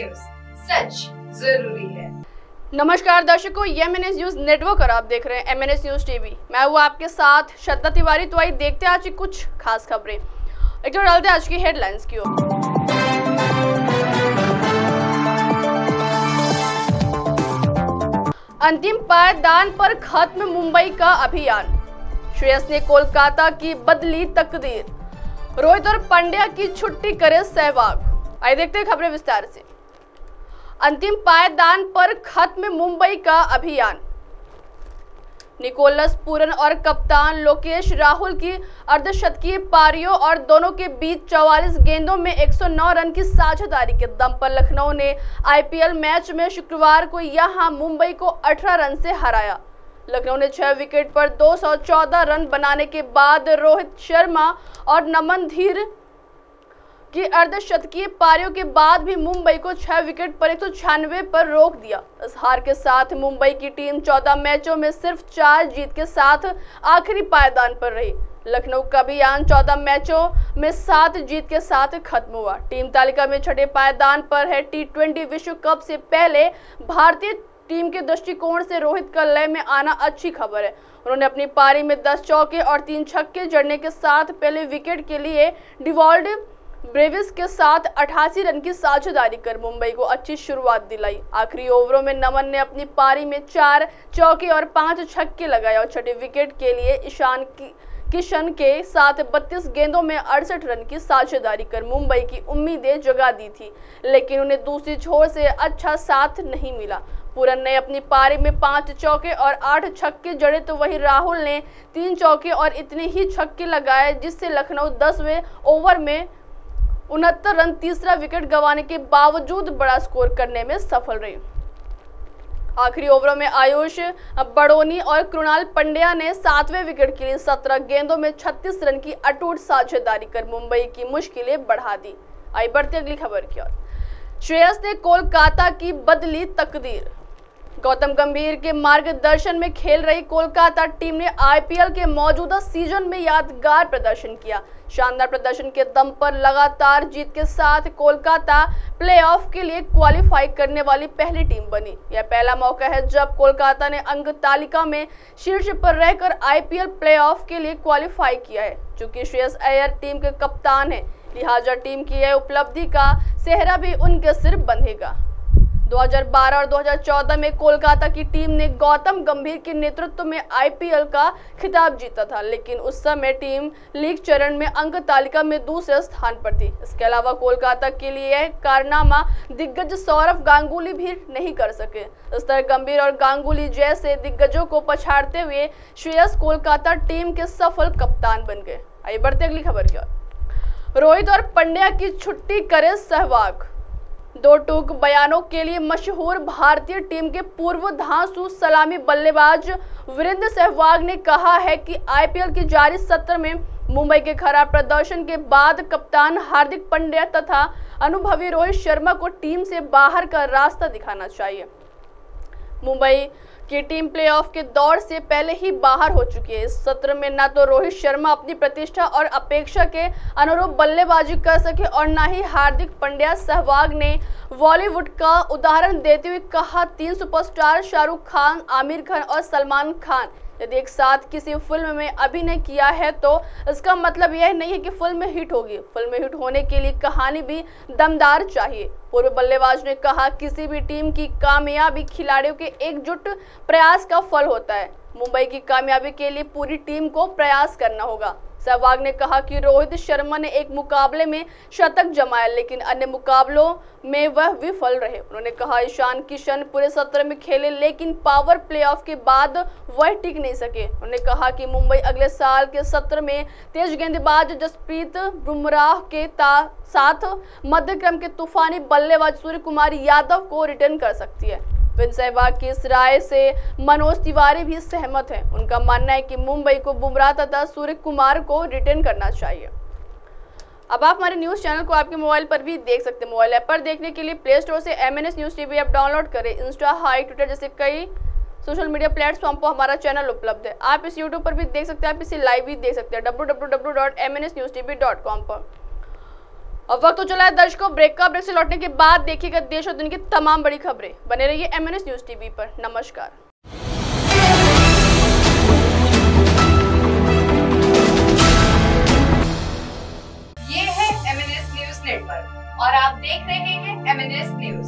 News, सच जरूरी है। नमस्कार दर्शकों, ये MNS न्यूज नेटवर्क और आप देख रहे हैं MNS न्यूज टीवी। मैं हूँ आपके साथ श्रद्धा तिवारी। तो आइए देखते हैं आज की कुछ खास खबरें। एक तो डालते हैं आज की हेडलाइंस की ओर। अंतिम पायदान पर खत्म मुंबई का अभियान। श्रेयस ने कोलकाता की बदली तकदीर। रोहित और पांड्या की छुट्टी करे सहवाग। आइए देखते हैं खबरें विस्तार से। अंतिम पायदान पर खत्म मुंबई का अभियान। निकोलस पूरन और कप्तान लोकेश राहुल की अर्धशतकीय पारियों और दोनों के बीच 44 गेंदों में 109 रन की साझेदारी के दम पर लखनऊ ने IPL मैच में शुक्रवार को यहां मुंबई को 18 रन से हराया। लखनऊ ने 6 विकेट पर 214 रन बनाने के बाद रोहित शर्मा और नमन धीर की अर्धशतकीय पारियों के बाद भी मुंबई को 6 विकेट पर 196 पर रोक दिया। इस हार के साथ मुंबई की टीम 14 मैचों में सिर्फ 4 जीत के साथ आखिरी पायदान पर रही। लखनऊ का अभियान 14 मैचों में 7 जीत के साथ खत्म हुआ। टीम तालिका में छठे पायदान पर है। T20 विश्व कप से पहले भारतीय टीम के दृष्टिकोण से रोहित का लय में आना अच्छी खबर है। उन्होंने अपनी पारी में 10 चौके और 3 छक्के जड़ने के साथ पहले विकेट के लिए डिवॉल्ड ब्रेविस के साथ 88 रन की साझेदारी कर मुंबई को अच्छी शुरुआत दिलाई। आखिरी ओवरों में नमन ने अपनी पारी में 4 चौके और 5 छक्के लगाए और छठे विकेट के लिए ईशान किशन के साथ 32 गेंदों में 68 रन की साझेदारी कर मुंबई की उम्मीदें जगा दी थी, लेकिन उन्हें दूसरी छोर से अच्छा साथ नहीं मिला। पूरन ने अपनी पारी में 5 चौके और 8 छक्के जड़े तो वहीं राहुल ने 3 चौके और इतने ही छक्के लगाए, जिससे लखनऊ 10वें ओवर में 69 रन तीसरा विकेट गंवाने के बावजूद बड़ा स्कोर करने में सफल रही। आखिरी ओवरों में आयुष बड़ोनी और कृणाल पंड्या ने 7वें विकेट के लिए 17 गेंदों में 36 रन की अटूट साझेदारी कर मुंबई की मुश्किलें बढ़ा दी। आइए बढ़ते अगली खबर की ओर। श्रेयस ने कोलकाता की बदली तकदीर। गौतम गंभीर के मार्गदर्शन में खेल रही कोलकाता टीम ने IPL के मौजूदा सीजन में यादगार प्रदर्शन किया। शानदार प्रदर्शन के दम पर लगातार जीत के साथ कोलकाता प्लेऑफ के लिए क्वालिफाई करने वाली पहली टीम बनी। यह पहला मौका है जब कोलकाता ने अंक तालिका में शीर्ष पर रहकर IPL प्लेऑफ के लिए क्वालिफाई किया है। चूंकि श्रेयस अय्यर टीम के कप्तान हैं, लिहाजा टीम की यह उपलब्धि का सेहरा भी उनके सिर बंधेगा। 2012 और 2014 में कोलकाता की टीम ने गौतम गंभीर के नेतृत्व में IPL का खिताब जीता था, लेकिन उस समय टीम लीग चरण में अंक तालिका में दूसरे स्थान पर थी। इसके अलावा कोलकाता के लिए यह कारनामा दिग्गज सौरव गांगुली भी नहीं कर सके। इस तरह गंभीर और गांगुली जैसे दिग्गजों को पछाड़ते हुए श्रेयस कोलकाता टीम के सफल कप्तान बन गए। आइए बढ़ते अगली खबर की ओर। रोहित और पांड्या की छुट्टी करे सहवाग। 2 टूक बयानों के लिए मशहूर भारतीय टीम के पूर्व धांसू सलामी बल्लेबाज वीरेंद्र सहवाग ने कहा है कि IPL के जारी सत्र में मुंबई के खराब प्रदर्शन के बाद कप्तान हार्दिक पांड्या तथा अनुभवी रोहित शर्मा को टीम से बाहर का रास्ता दिखाना चाहिए। मुंबई की टीम प्लेऑफ के दौर से पहले ही बाहर हो चुकी है। इस सत्र में न तो रोहित शर्मा अपनी प्रतिष्ठा और अपेक्षा के अनुरूप बल्लेबाजी कर सके और न ही हार्दिक पांड्या। सहवाग ने बॉलीवुड का उदाहरण देते हुए कहा, 3 सुपरस्टार शाहरुख खान, आमिर खान और सलमान खान यदि एक साथ किसी फिल्म में अभिनय किया है तो इसका मतलब यह नहीं है कि फिल्म हिट होगी। फिल्म हिट होने के लिए कहानी भी दमदार चाहिए। पूर्व बल्लेबाज ने कहा, किसी भी टीम की कामयाबी खिलाड़ियों के एकजुट प्रयास का फल होता है। मुंबई की कामयाबी के लिए पूरी टीम को प्रयास करना होगा। सहवाग ने कहा कि रोहित शर्मा ने एक मुकाबले में शतक जमाया, लेकिन अन्य मुकाबलों में वह विफल रहे। उन्होंने कहा, ईशान किशन पूरे सत्र में खेले, लेकिन पावर प्लेऑफ के बाद वह टिक नहीं सके। उन्होंने कहा कि मुंबई अगले साल के सत्र में तेज गेंदबाज जसप्रीत बुमराह के साथ मध्यक्रम के तूफानी बल्लेबाज सूर्य कुमार यादव को रिटर्न कर सकती है। सहवाग की इस राय से मनोज तिवारी भी सहमत हैं। उनका मानना है कि मुंबई को बुमराह तथा सूर्य कुमार को रिटर्न करना चाहिए। अब आप हमारे न्यूज चैनल को आपके मोबाइल पर भी देख सकते हैं। मोबाइल ऐप पर देखने के लिए प्ले स्टोर से MNS news TV app download करें। इंस्टा, हाई, ट्विटर जैसे कई सोशल मीडिया प्लेटफॉर्म पर हमारा चैनल उपलब्ध है। आप इस यूट्यूब पर भी देख सकते हैं, आप इसे लाइव भी देख सकते हैं www.mnsnewstv.com पर। और वक्त तो चला है दर्शकों ब्रेक का। ब्रेक से लौटने के बाद देखिएगा देश और दुनिया की तमाम बड़ी खबरें। बने रहिए MNS न्यूज टीवी पर। नमस्कार। ये है MNS न्यूज नेटवर्क और आप देख रहे हैं MNS न्यूज।